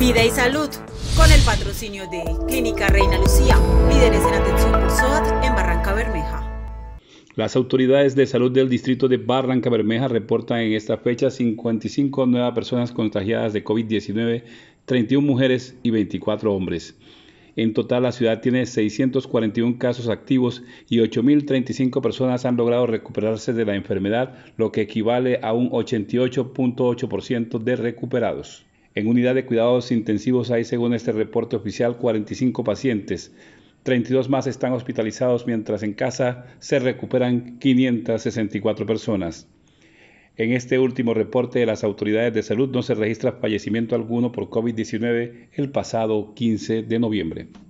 Vida y Salud, con el patrocinio de Clínica Reina Lucía, líderes en atención por SOAT en Barrancabermeja. Las autoridades de salud del distrito de Barrancabermeja reportan en esta fecha 55 nuevas personas contagiadas de COVID-19, 31 mujeres y 24 hombres. En total, la ciudad tiene 641 casos activos y 8.035 personas han logrado recuperarse de la enfermedad, lo que equivale a un 88.8% de recuperados. En unidad de cuidados intensivos hay, según este reporte oficial, 45 pacientes. 32 más están hospitalizados, mientras en casa se recuperan 564 personas. En este último reporte de las autoridades de salud no se registra fallecimiento alguno por COVID-19 el pasado 15 de noviembre.